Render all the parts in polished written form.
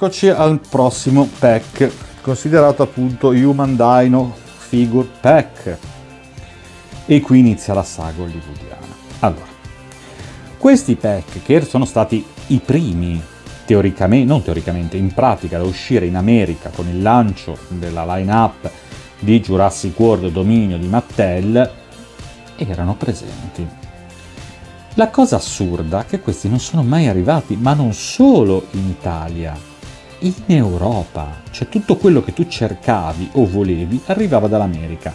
eccoci al prossimo pack, considerato appunto Human Dino Figure Pack. E qui inizia la saga hollywoodiana. Allora, questi pack, che sono stati i primi, teoricamente, non teoricamente, in pratica, da uscire in America con il lancio della line-up di Jurassic World Dominio di Mattel, erano presenti. La cosa assurda è che questi non sono mai arrivati, ma non solo in Italia, in Europa. Cioè tutto quello che tu cercavi o volevi arrivava dall'America.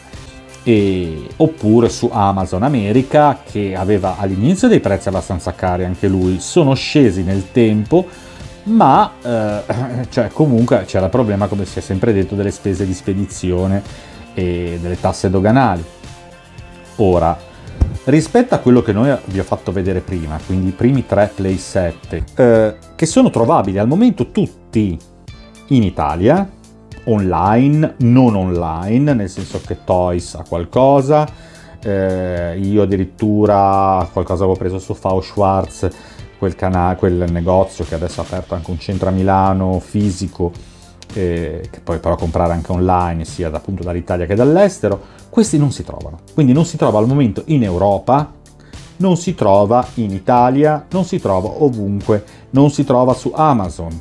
Oppure su Amazon America, che aveva all'inizio dei prezzi abbastanza cari anche lui, sono scesi nel tempo, ma cioè comunque c'era il problema, come si è sempre detto, delle spese di spedizione e delle tasse doganali. Ora, rispetto a quello che noi vi ho fatto vedere prima, quindi i primi 3 playset, che sono trovabili al momento tutti in Italia, online, non online, nel senso che Toys ha qualcosa, io addirittura qualcosa avevo preso su Fau Schwarz, quel negozio che adesso ha aperto anche un centro a Milano fisico, che puoi però comprare anche online, sia appunto dall'Italia che dall'estero. Questi non si trovano, quindi non si trova al momento in Europa, non si trova in Italia, non si trova ovunque, non si trova su Amazon.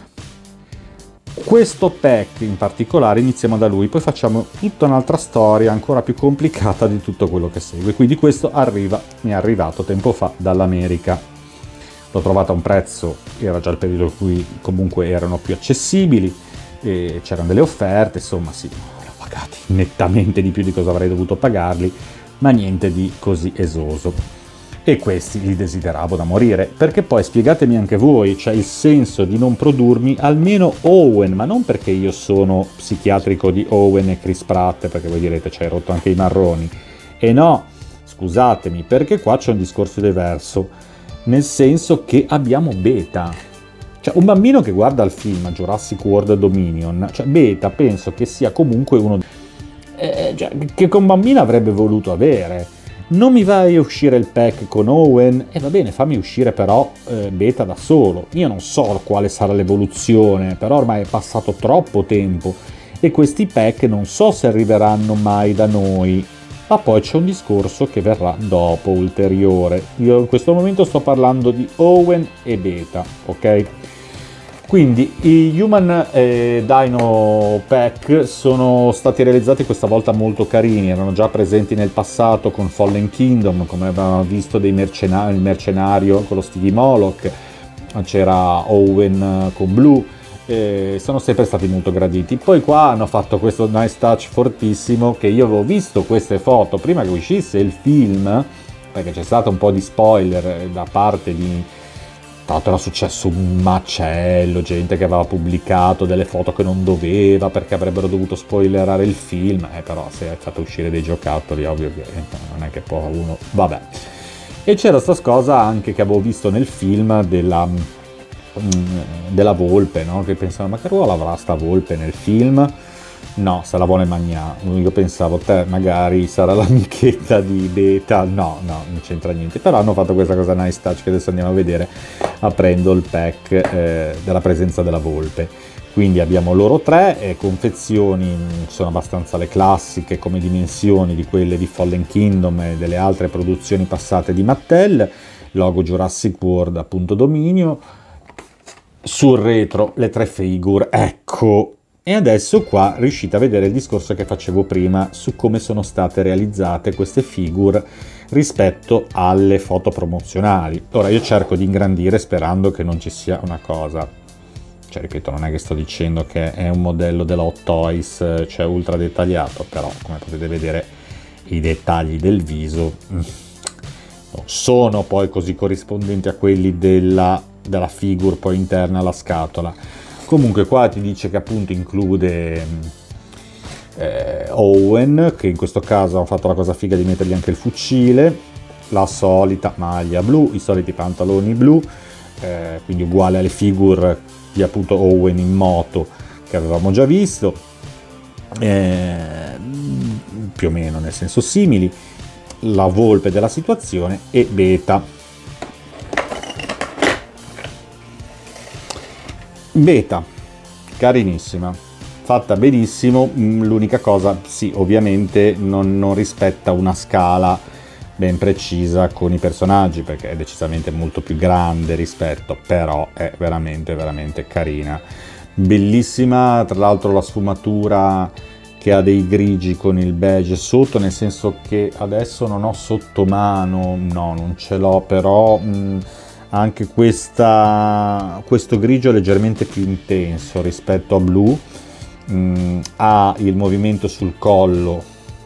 Questo pack in particolare, iniziamo da lui, poi facciamo tutta un'altra storia ancora più complicata di tutto quello che segue. Quindi questo mi è arrivato tempo fa dall'America. L'ho trovato a un prezzo, era già il periodo in cui comunque erano più accessibili, e c'erano delle offerte, insomma sì, l'ho pagati nettamente di più di cosa avrei dovuto pagarli, ma niente di così esoso. E questi li desideravo da morire, perché poi spiegatemi anche voi, c'è il senso di non produrmi almeno Owen, ma non perché io sono psichiatrico di Owen e Chris Pratt, perché voi direte c'hai rotto anche i marroni, e no, scusatemi, perché qua c'è un discorso diverso, nel senso che abbiamo Beta. Cioè, un bambino che guarda il film Jurassic World Dominion, cioè Beta penso che sia comunque uno che un bambino avrebbe voluto avere. Non mi vai a uscire il pack con Owen, e va bene, fammi uscire però Beta da solo. Io non so quale sarà l'evoluzione, però ormai è passato troppo tempo e questi pack non so se arriveranno mai da noi. Ma poi c'è un discorso che verrà dopo, ulteriore. Io in questo momento sto parlando di Owen e Beta, ok? Quindi i Human Dino Pack sono stati realizzati questa volta molto carini, erano già presenti nel passato con Fallen Kingdom, come avevamo visto il mercenario con lo Stevie Moloch, c'era Owen con Blue, sono sempre stati molto graditi. Poi qua hanno fatto questo nice touch fortissimo, che io avevo visto queste foto prima che uscisse il film, perché c'è stato un po' di spoiler da parte di... Tra l'altro era successo un macello, gente che aveva pubblicato delle foto che non doveva perché avrebbero dovuto spoilerare il film, però se hai fatto uscire dei giocattoli, ovvio che non è che può uno... Vabbè. E c'era sta cosa anche che avevo visto nel film della volpe, no? Che pensavo, ma che ruolo avrà sta volpe nel film? No, se la vuole mangiare. Io pensavo, magari sarà l'amichetta di Beta. No, non c'entra niente. Però hanno fatto questa cosa nice touch che adesso andiamo a vedere aprendo il pack della presenza della volpe. Quindi abbiamo loro tre, confezioni, sono abbastanza le classiche come dimensioni di quelle di Fallen Kingdom e delle altre produzioni passate di Mattel. Logo Jurassic World, appunto Dominio. Sul retro le 3 figure, ecco. E adesso qua riuscite a vedere il discorso che facevo prima su come sono state realizzate queste figure rispetto alle foto promozionali. Ora io cerco di ingrandire sperando che non ci sia una cosa, cioè ripeto, non è che sto dicendo che è un modello della Hot Toys, cioè ultra dettagliato, però come potete vedere i dettagli del viso non sono poi così corrispondenti a quelli della figure poi interna alla scatola. Comunque qua ti dice che appunto include Owen, che in questo caso hanno fatto la cosa figa di mettergli anche il fucile, la solita maglia blu, i soliti pantaloni blu, quindi uguale alle figure di appunto Owen in moto che avevamo già visto, più o meno nel senso simili, la volpe della situazione e Beta. Beta, carinissima, fatta benissimo. L'unica cosa, sì, ovviamente non rispetta una scala ben precisa con i personaggi, perché è decisamente molto più grande rispetto, però è veramente veramente carina, bellissima. Tra l'altro la sfumatura che ha dei grigi con il beige sotto, nel senso che adesso non ho sotto mano, no, non ce l'ho, però anche questo grigio è leggermente più intenso rispetto a blu. Ha il movimento sul collo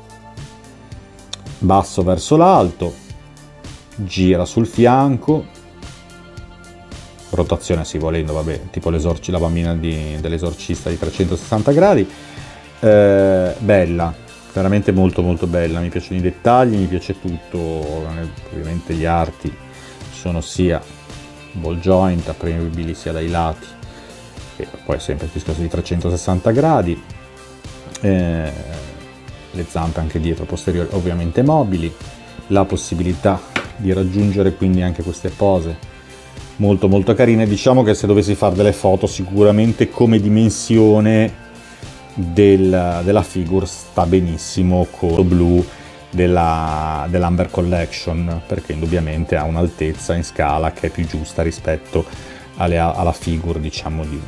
basso verso l'alto, gira sul fianco, rotazione sì, volendo, vabbè, tipo la bambina dell'esorcista di 360 gradi. Bella, veramente molto molto bella, mi piacciono i dettagli, mi piace tutto. Ovviamente gli arti sono sia ball joint apribili sia dai lati, e poi sempre il discorso di 360 gradi, le zampe anche dietro posteriori ovviamente mobili, la possibilità di raggiungere quindi anche queste pose molto molto carine. Diciamo che se dovessi fare delle foto, sicuramente come dimensione della figure sta benissimo con lo blu dell'Amber Collection, perché indubbiamente ha un'altezza in scala che è più giusta rispetto alla figure, diciamo, di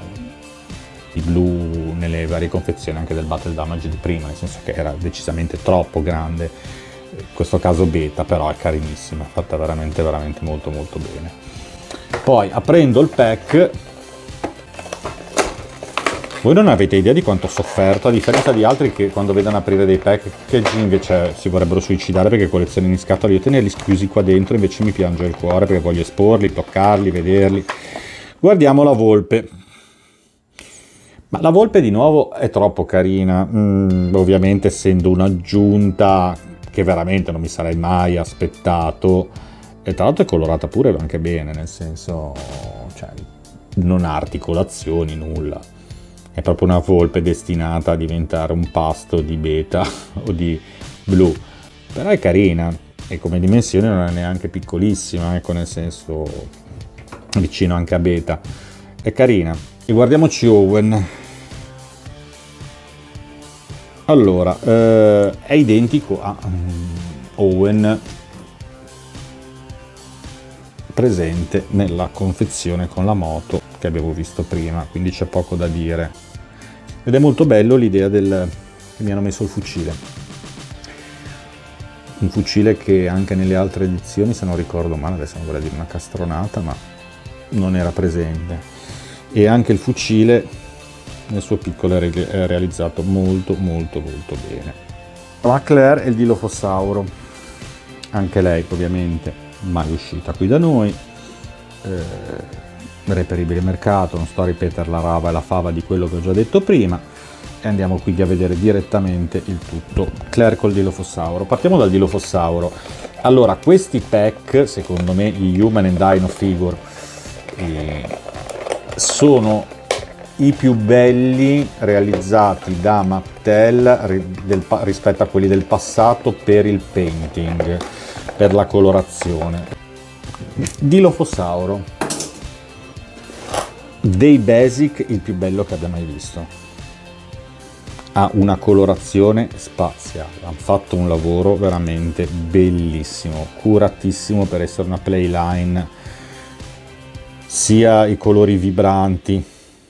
blu nelle varie confezioni anche del Battle Damage di prima, nel senso che era decisamente troppo grande. In questo caso beta, però è carinissima, fatta veramente veramente molto molto bene. Poi aprendo il pack, voi non avete idea di quanto ho sofferto, a differenza di altri che quando vedono aprire dei packaging, cioè, si vorrebbero suicidare perché collezionano in scatola. Io tenerli chiusi qua dentro invece mi piange il cuore, perché voglio esporli, toccarli, vederli. Guardiamo la volpe. Ma la volpe di nuovo è troppo carina, ovviamente essendo un'aggiunta che veramente non mi sarei mai aspettato, e tra l'altro è colorata pure anche bene, nel senso, cioè, non ha articolazioni, nulla. È proprio una volpe destinata a diventare un pasto di beta o di blu, però è carina, e come dimensione non è neanche piccolissima, ecco, nel senso vicino anche a beta, è carina. E guardiamoci Owen. Allora, è identico a Owen presente nella confezione con la moto che avevo visto prima, quindi c'è poco da dire. Ed è molto bello l'idea che mi hanno messo il fucile, un fucile che anche nelle altre edizioni, se non ricordo male, adesso non vorrei dire una castronata, ma non era presente. E anche il fucile nel suo piccolo è realizzato molto molto molto bene. La Claire e il Dilophosauro, anche lei ovviamente mai uscita qui da noi, reperibile mercato, non sto a ripetere la rava e la fava di quello che ho già detto prima, e andiamo quindi a vedere direttamente il tutto. Claire col Dilophosauro. Partiamo dal Dilophosauro. Allora, questi pack, secondo me, gli Human and Dino Figure, sono i più belli realizzati da Mattel rispetto a quelli del passato per il painting, per la colorazione. Dilophosauro, dei basic il più bello che abbia mai visto, ha una colorazione spaziale, hanno fatto un lavoro veramente bellissimo, curatissimo per essere una playline, sia i colori vibranti,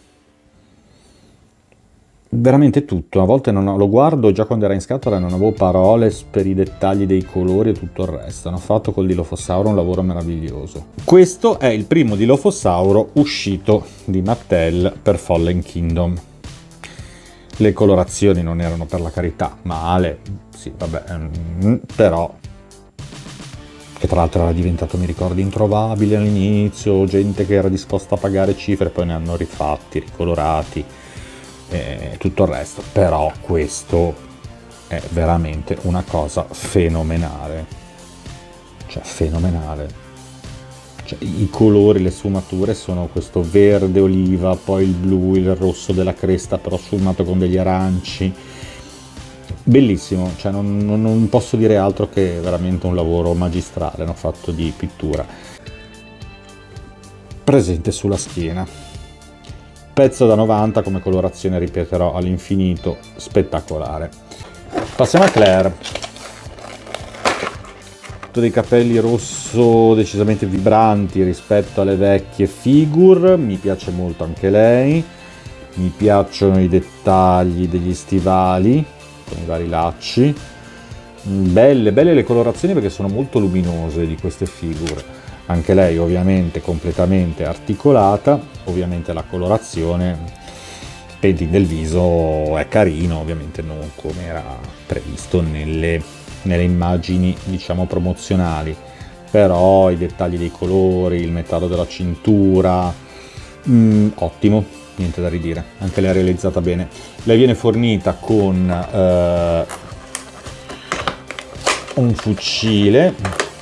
veramente tutto. A volte lo guardo già quando era in scatola e non avevo parole per i dettagli dei colori e tutto il resto. Hanno fatto col Dilophosauro un lavoro meraviglioso. Questo è il primo Dilophosauro uscito di Mattel per Fallen Kingdom. Le colorazioni non erano, per la carità, male, sì, vabbè, però, che tra l'altro era diventato, mi ricordo, introvabile all'inizio, gente che era disposta a pagare cifre, poi ne hanno rifatti, ricolorati, tutto il resto. Però questo è veramente una cosa fenomenale, cioè fenomenale. Cioè, i colori, le sfumature sono questo verde oliva, poi il blu, il rosso della cresta però sfumato con degli aranci, bellissimo, cioè non posso dire altro che veramente un lavoro magistrale hanno fatto di pittura. Presente sulla schiena, pezzo da 90 come colorazione, ripeterò all'infinito, spettacolare. Passiamo a Claire. Dei capelli rosso decisamente vibranti rispetto alle vecchie figure, mi piace molto anche lei, mi piacciono i dettagli degli stivali con i vari lacci, belle le colorazioni perché sono molto luminose di queste figure, anche lei ovviamente completamente articolata, ovviamente la colorazione, painting del viso è carino, ovviamente non come era previsto nelle immagini diciamo promozionali, però i dettagli dei colori, il metallo della cintura, ottimo, niente da ridire, anche lei è realizzata bene. Lei viene fornita con un fucile.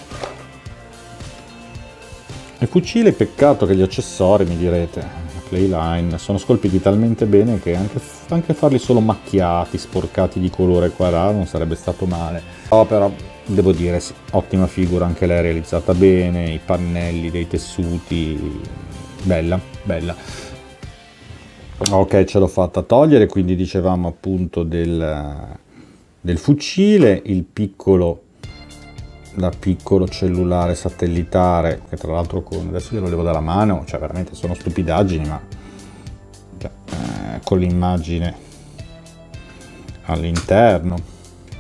Il fucile, peccato che gli accessori, mi direte, la Playline, sono scolpiti talmente bene che anche farli solo macchiati, sporcati di colore qua là non sarebbe stato male. Oh, però devo dire sì, ottima figura, anche lei realizzata bene, i pannelli dei tessuti, bella. Ok, ce l'ho fatta togliere, quindi dicevamo appunto del fucile, il piccolo cellulare satellitare, che tra l'altro adesso glielo levo dalla mano, cioè veramente sono stupidaggini, ma con l'immagine all'interno.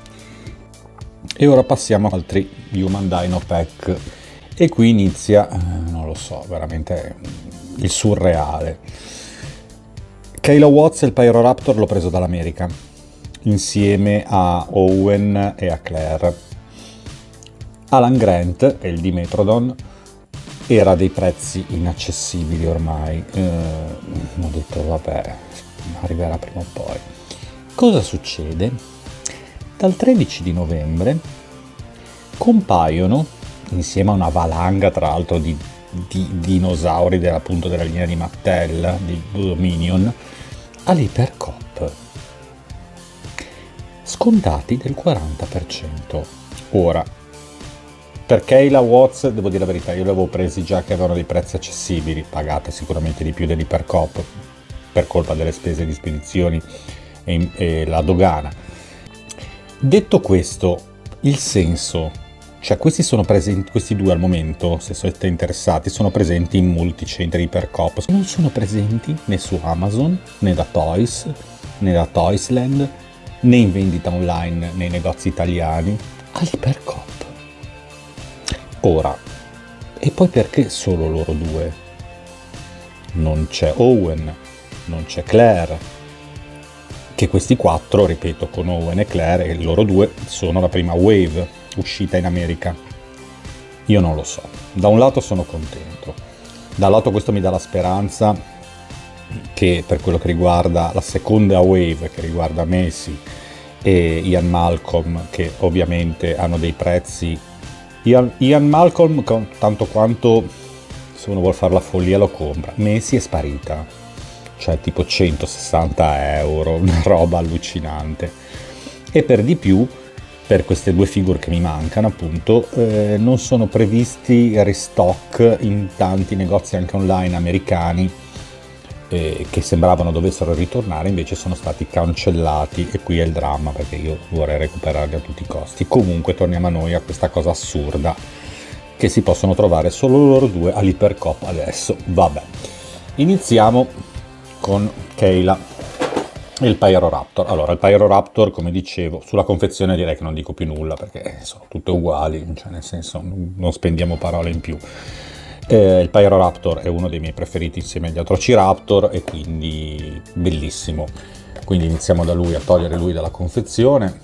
E ora passiamo ad altri Human Dino Pack, e qui inizia, non lo so, veramente il surreale. Kayla Watts e il Pyroraptor l'ho preso dall'America, insieme a Owen e a Claire. Alan Grant e il Dimetrodon era dei prezzi inaccessibili ormai, ho detto vabbè, arriverà prima o poi. Cosa succede? Dal 13 di novembre compaiono, insieme a una valanga tra l'altro di dinosauri appunto della linea di Mattel, di Dominion, all'Hypercop, scontati del 40%. Ora, per Kayla Watts, devo dire la verità, io li avevo presi già che avevano dei prezzi accessibili, pagate sicuramente di più dell'Hypercop per colpa delle spese di spedizioni e la dogana. Detto questo, il senso, cioè questi sono presenti, questi due al momento, se siete interessati, sono presenti in molti centri Hypercop, non sono presenti né su Amazon, né da Toys, né da Toysland, né in vendita online nei negozi italiani, all'Hypercop. Ora, e poi perché solo loro due? Non c'è Owen, non c'è Claire, che questi quattro, ripeto, con Owen e Claire e loro due, sono la prima wave uscita in America. Io non lo so. Da un lato sono contento, dal lato questo mi dà la speranza che per quello che riguarda la seconda wave, che riguarda Macy e Ian Malcolm, che ovviamente hanno dei prezzi. Ian Malcolm, tanto quanto se uno vuole fare la follia lo compra. Macy è sparita, cioè tipo 160 euro, una roba allucinante. E per di più, per queste due figure che mi mancano appunto, non sono previsti restock in tanti negozi anche online americani, che sembravano dovessero ritornare, invece sono stati cancellati, e qui è il dramma perché io vorrei recuperarli a tutti i costi. Comunque torniamo a noi, a questa cosa assurda che si possono trovare solo loro due all'Hypercop adesso. Vabbè, iniziamo con Kayla e il Pyroraptor. Allora, il Pyroraptor, come dicevo, sulla confezione direi che non dico più nulla perché sono tutte uguali, cioè nel senso non spendiamo parole in più. Il Pyroraptor è uno dei miei preferiti insieme agli Atrociraptor e quindi bellissimo. Quindi iniziamo da lui, a togliere lui dalla confezione.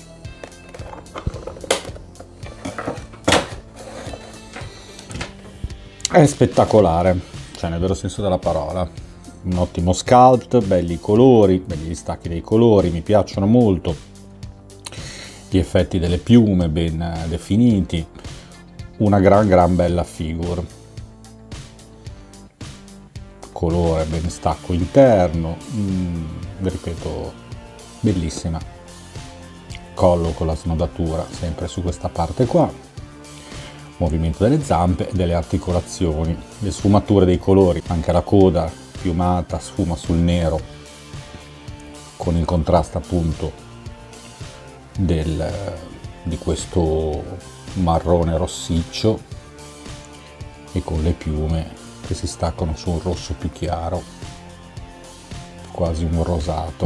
È spettacolare, cioè nel vero senso della parola. Un ottimo sculpt, belli i colori, belli gli stacchi dei colori, mi piacciono molto. Gli effetti delle piume ben definiti. Una gran bella figure. Colore ben stacco interno, ripeto, bellissima. Collo con la snodatura sempre su questa parte qua, movimento delle zampe e delle articolazioni, le sfumature dei colori, anche la coda schiumata, sfuma sul nero, con il contrasto appunto di questo marrone rossiccio e con le piume che si staccano su un rosso più chiaro, quasi un rosato.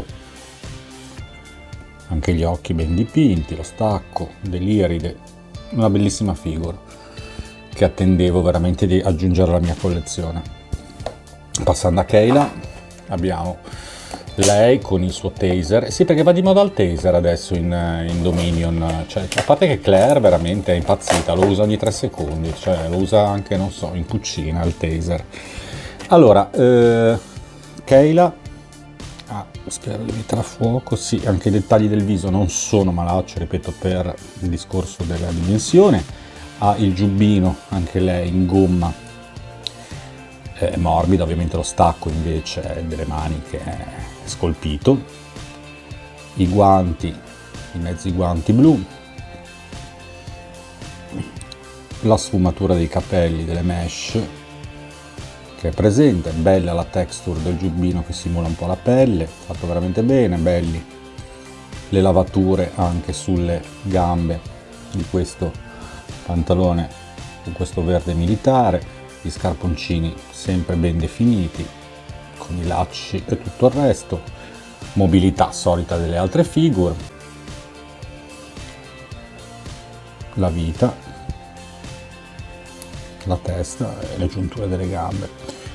Anche gli occhi ben dipinti, lo stacco dell'iride, una bellissima figura che attendevo veramente di aggiungere alla mia collezione. Passando a Kayla, abbiamo lei con il suo taser, sì, perché va di moda il taser adesso in Dominion, cioè, a parte che Claire veramente è impazzita, lo usa ogni 3 secondi, cioè lo usa anche, non so, in cucina il taser. Allora, Kayla, spero di mettere a fuoco, sì, anche i dettagli del viso non sono malacci, ripeto, per il discorso della dimensione. Ha il giubbino, anche lei in gomma, morbido, ovviamente lo stacco invece delle maniche è scolpito, i guanti, i mezzi guanti blu, la sfumatura dei capelli, delle mesh che è presente, bella la texture del giubbino che simula un po' la pelle, fatto veramente bene, belli le lavature anche sulle gambe di questo pantalone con questo verde militare, gli scarponcini sempre ben definiti con i lacci e tutto il resto, mobilità solita delle altre figure, la vita, la testa e le giunture delle gambe.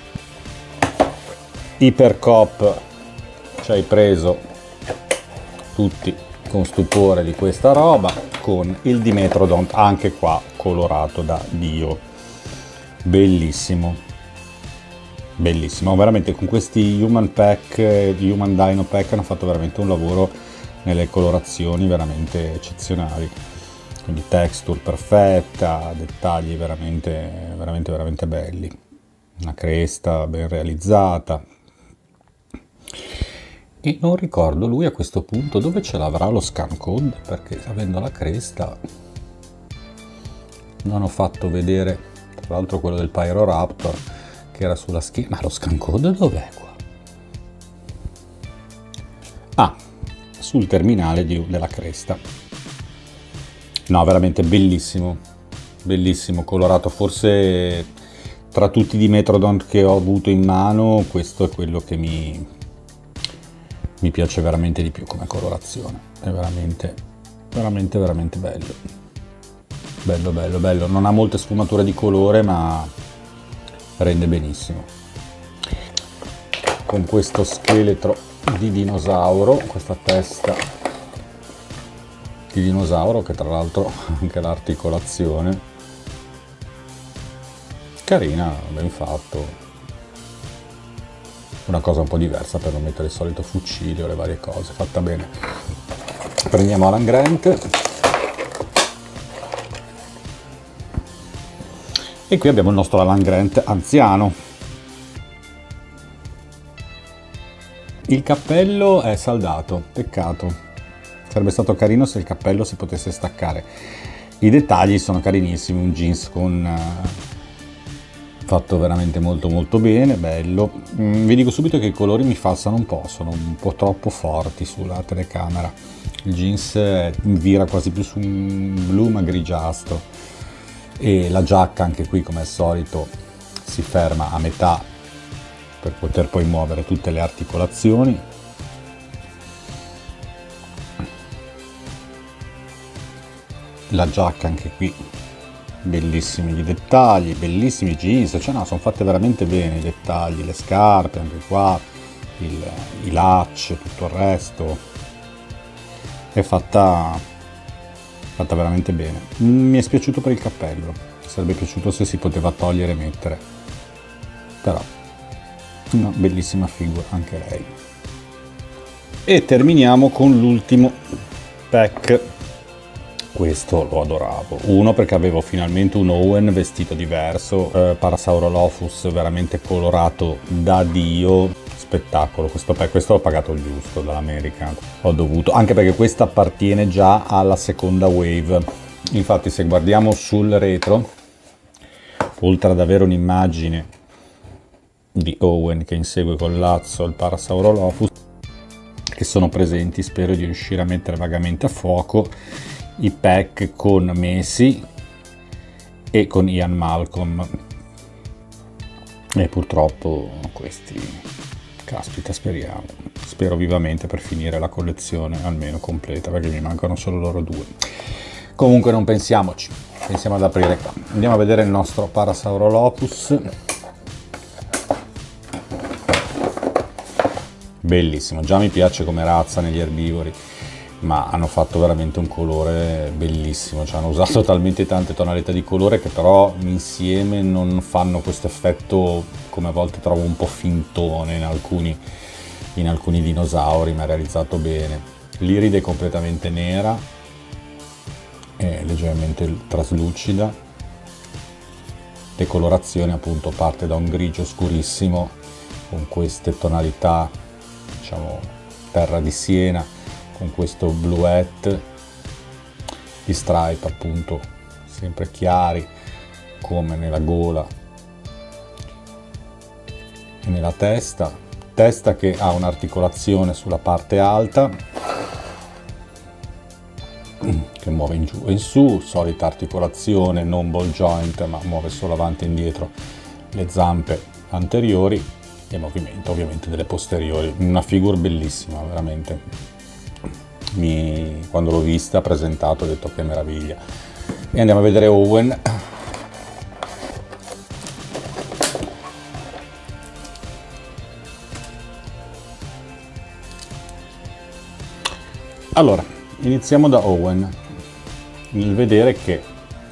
Ipercop ci hai preso tutti con stupore di questa roba, con il Dimetrodon anche qua colorato da Dio, bellissimo, bellissimo, veramente con questi Human Dino Pack hanno fatto veramente un lavoro nelle colorazioni veramente eccezionali, quindi texture perfetta, dettagli veramente belli, una cresta ben realizzata. E non ricordo lui a questo punto dove ce l'avrà lo scan code, perché avendo la cresta non ho fatto vedere, tra l'altro quello del Pyroraptor che era sulla schiena, ma lo scan code dov'è qua? Ah, sul terminale della cresta. No, veramente bellissimo, bellissimo, colorato, forse tra tutti i Dimetrodon che ho avuto in mano questo è quello che mi piace veramente di più come colorazione, è veramente bello, non ha molte sfumature di colore ma rende benissimo, con questo scheletro di dinosauro, questa testa di dinosauro che tra l'altro anche l'articolazione carina, ben fatto, una cosa un po' diversa per non mettere il solito fucile o le varie cose, fatta bene. Prendiamo Alan Grant e qui abbiamo il nostro Alan Grant anziano. Il cappello è saldato, peccato, sarebbe stato carino se il cappello si potesse staccare. I dettagli sono carinissimi, un jeans con fatto veramente molto bene, bello. Vi dico subito che i colori mi falsano un po', sono un po' troppo forti sulla telecamera. Il jeans vira quasi più su un blu ma grigiastro e la giacca anche qui come al solito si ferma a metà per poter poi muovere tutte le articolazioni. La giacca anche qui, bellissimi i dettagli, bellissimi i jeans, cioè no, sono fatte veramente bene i dettagli, le scarpe anche qua, i lacci, tutto il resto, è fatta veramente bene. Mi è spiaciuto per il cappello, sarebbe piaciuto se si poteva togliere e mettere, però una bellissima figura anche lei. E terminiamo con l'ultimo pack. Questo lo adoravo, uno perché avevo finalmente un Owen vestito diverso, Parasaurolophus veramente colorato da Dio, spettacolo, questo l'ho pagato il giusto dall'America, ho dovuto, anche perché questa appartiene già alla seconda wave, infatti se guardiamo sul retro, oltre ad avere un'immagine di Owen che insegue col lazzo il Parasaurolophus, che sono presenti. Spero di riuscire a mettere vagamente a fuoco i pack con Messi e con Ian Malcolm, e purtroppo questi, caspita, spero vivamente per finire la collezione almeno completa, perché mi mancano solo loro due. Comunque non pensiamoci, pensiamo ad aprire qua. Andiamo a vedere il nostro Parasaurolophus. Bellissimo, già mi piace come razza negli erbivori, ma hanno fatto veramente un colore bellissimo, cioè hanno usato talmente tante tonalità di colore che però insieme non fanno questo effetto, come a volte trovo un po' fintone in alcuni dinosauri, ma è realizzato bene. L'iride è completamente nera, è leggermente traslucida, decolorazione appunto parte da un grigio scurissimo con queste tonalità, diciamo terra di siena, con questo bluette, gli stripe appunto sempre chiari come nella gola e nella testa che ha un'articolazione sulla parte alta che muove in giù e in su, solita articolazione, non ball joint, ma muove solo avanti e indietro le zampe anteriori e movimento ovviamente delle posteriori. Una figura bellissima veramente. Quando l'ho vista presentato ho detto che meraviglia. E andiamo a vedere Owen. Allora, iniziamo da Owen, nel vedere che,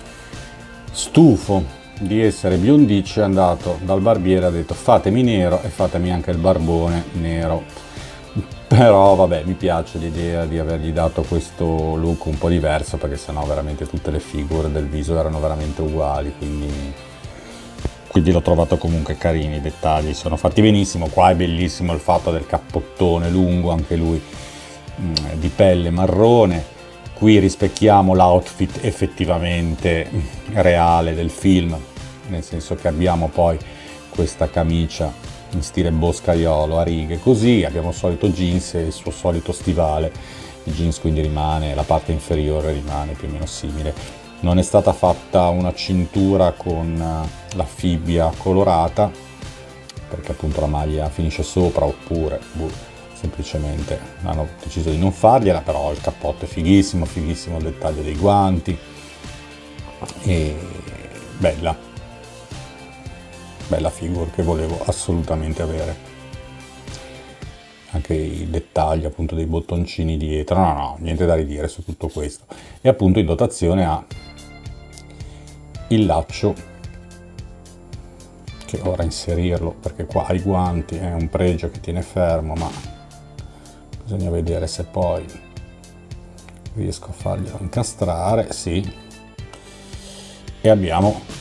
stufo di essere biondiccio, è andato dal barbiere e ha detto fatemi nero e fatemi anche il barbone nero. Però vabbè, mi piace l'idea di avergli dato questo look un po' diverso, perché sennò veramente tutte le figure del viso erano veramente uguali, quindi l'ho trovato comunque carino, i dettagli sono fatti benissimo. Qua è bellissimo il fatto del cappottone lungo, anche lui di pelle marrone. Qui rispecchiamo l'outfit effettivamente reale del film, nel senso che abbiamo poi questa camicia in stile boscaiolo a righe, così abbiamo il solito jeans e il suo solito stivale. Il jeans quindi rimane, la parte inferiore rimane più o meno simile. Non è stata fatta una cintura con la fibbia colorata, perché appunto la maglia finisce sopra, oppure semplicemente hanno deciso di non fargliela. Però il cappotto è fighissimo, fighissimo il dettaglio dei guanti, e bella figura che volevo assolutamente avere. Anche il dettaglio appunto dei bottoncini dietro, no, niente da ridire su tutto questo. E appunto in dotazione ha il laccio, che ora inserirlo, perché qua i guanti è un pregio che tiene fermo, ma bisogna vedere se poi riesco a farglielo incastrare. Sì, e abbiamo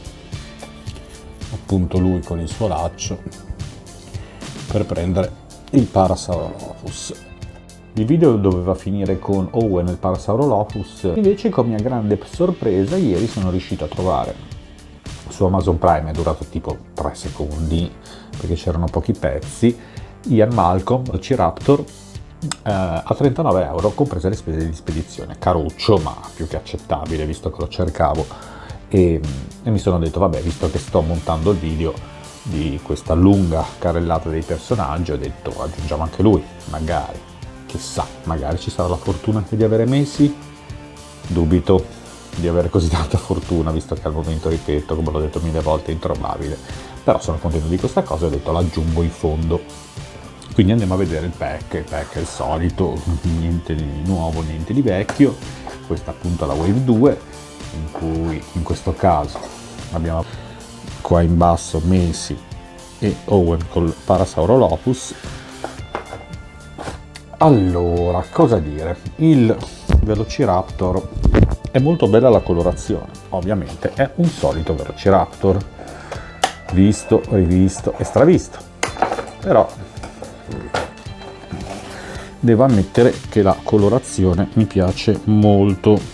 appunto lui con il suo laccio per prendere il Parasaurolophus. Il video doveva finire con Owen e il Parasaurolophus, invece con mia grande sorpresa ieri sono riuscito a trovare su Amazon Prime, è durato tipo 3 secondi perché c'erano pochi pezzi, Ian Malcolm Velociraptor a 39 euro, comprese le spese di spedizione. Caruccio, ma più che accettabile visto che lo cercavo. E mi sono detto vabbè, visto che sto montando il video di questa lunga carrellata dei personaggi, ho detto aggiungiamo anche lui, magari, chissà, magari ci sarà la fortuna anche di avere Messi. Dubito di avere così tanta fortuna, visto che al momento, ripeto, come l'ho detto 1000 volte, è introvabile. Però sono contento di questa cosa e ho detto l'aggiungo in fondo. Quindi andiamo a vedere il pack è il solito, niente di nuovo, niente di vecchio. Questa appunto è la Wave 2, in cui in questo caso abbiamo qua in basso Messi e Owen col Parasaurolophus. Allora, cosa dire? Il Velociraptor è molto bella la colorazione, ovviamente è un solito Velociraptor, visto, rivisto e stravisto, però devo ammettere che la colorazione mi piace molto.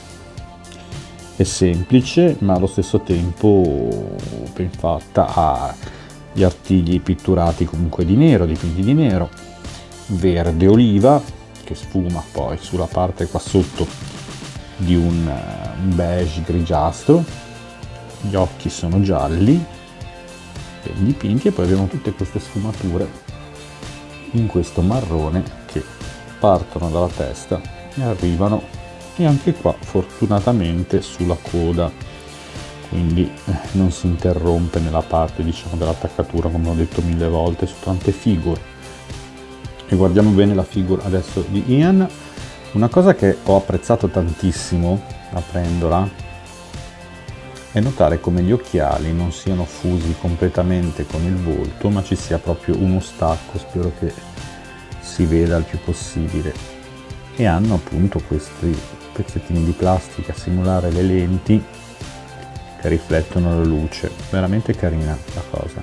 È semplice ma allo stesso tempo ben fatta, ha gli artigli pitturati comunque di nero, dipinti di nero, verde oliva che sfuma poi sulla parte qua sotto di un beige grigiastro, gli occhi sono gialli ben dipinti, e poi abbiamo tutte queste sfumature in questo marrone che partono dalla testa e arrivano, e anche qua fortunatamente sulla coda, quindi non si interrompe nella parte, diciamo, dell'attaccatura, come ho detto 1000 volte su tante figure. E guardiamo bene la figura adesso di Ian. Una cosa che ho apprezzato tantissimo aprendola è notare come gli occhiali non siano fusi completamente con il volto, ma ci sia proprio uno stacco, spero che si veda il più possibile, e hanno appunto questi pezzettini di plastica a simulare le lenti che riflettono la luce. Veramente carina la cosa,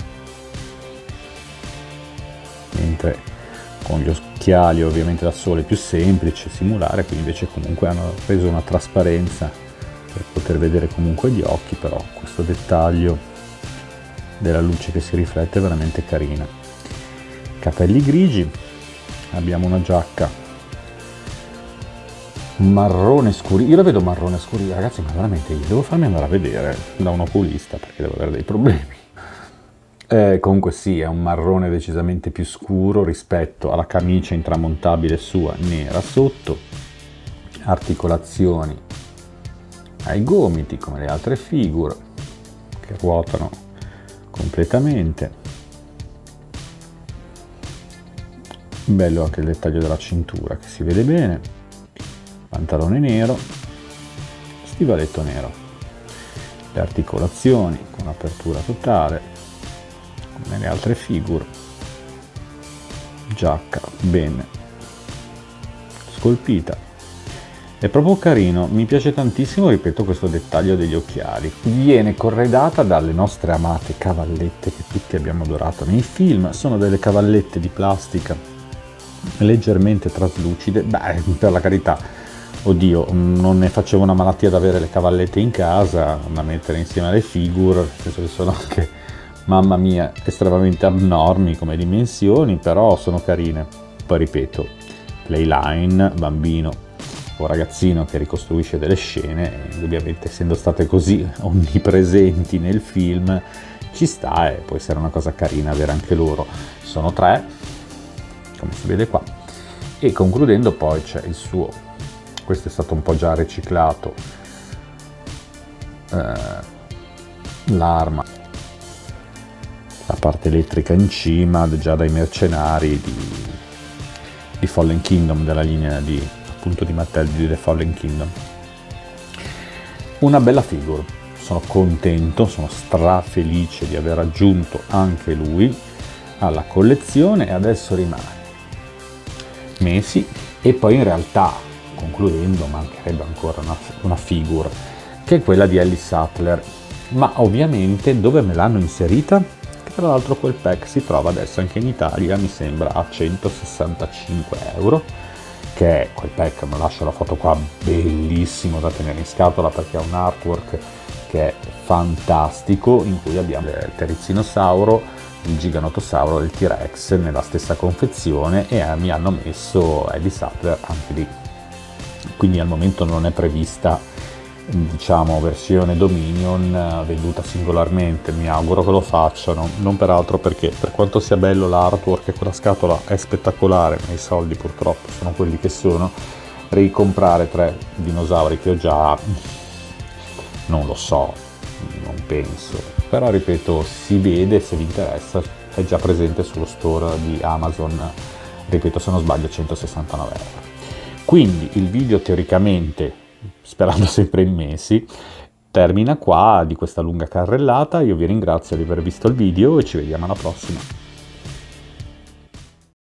mentre con gli occhiali ovviamente da sole è più semplice simulare, qui invece comunque hanno preso una trasparenza per poter vedere comunque gli occhi, però questo dettaglio della luce che si riflette è veramente carina. Capelli grigi, abbiamo una giacca marrone scuro, io la vedo marrone scuro, ragazzi, ma veramente io devo farmi andare a vedere da un oculista perché devo avere dei problemi. Comunque sì, è un marrone decisamente più scuro rispetto alla camicia intramontabile sua nera sotto, articolazioni ai gomiti come le altre figure che ruotano completamente, bello anche il dettaglio della cintura che si vede bene, pantalone nero, stivaletto nero, le articolazioni con apertura totale come le altre figure, giacca ben scolpita, è proprio carino, mi piace tantissimo, ripeto, questo dettaglio degli occhiali. Viene corredata dalle nostre amate cavallette che tutti abbiamo adorato nei film, sono delle cavallette di plastica leggermente traslucide, beh, per la carità, oddio, non ne facevo una malattia ad avere le cavallette in casa da mettere insieme alle figure, nel senso che sono anche, mamma mia, estremamente abnormi come dimensioni, però sono carine. Poi ripeto, playline, bambino o ragazzino che ricostruisce delle scene, indubbiamente essendo state così onnipresenti nel film ci sta, e può essere una cosa carina avere anche loro. Sono 3, come si vede qua, e concludendo poi c'è il suo, questo è stato un po' già riciclato, l'arma, la parte elettrica in cima già dai mercenari di Fallen Kingdom, della linea di appunto di Mattel di The Fallen Kingdom. Una bella figure, sono contento, sono strafelice di aver aggiunto anche lui alla collezione, e adesso rimane Messi, e poi in realtà concludendo mancherebbe ancora una figure che è quella di Ellie Sattler, ma ovviamente dove me l'hanno inserita? Tra l'altro quel pack si trova adesso anche in Italia, mi sembra a 165 euro, che è quel pack, me lascio la foto qua, bellissimo da tenere in scatola perché ha un artwork che è fantastico, in cui abbiamo il Terizinosauro, il Giganotosauro e il T-Rex nella stessa confezione, e mi hanno messo Ellie Sattler anche lì, quindi al momento non è prevista, diciamo, versione Dominion venduta singolarmente. Mi auguro che lo facciano, non per altro perché, per quanto sia bello l'artwork e quella scatola è spettacolare, ma i soldi purtroppo sono quelli che sono, ricomprare 3 dinosauri che ho già, non lo so, non penso, però ripeto, si vede, se vi interessa è già presente sullo store di Amazon, ripeto, se non sbaglio 169 euro. Quindi il video teoricamente, sperando sempre in Messi, termina qua di questa lunga carrellata. Io vi ringrazio di aver visto il video e ci vediamo alla prossima.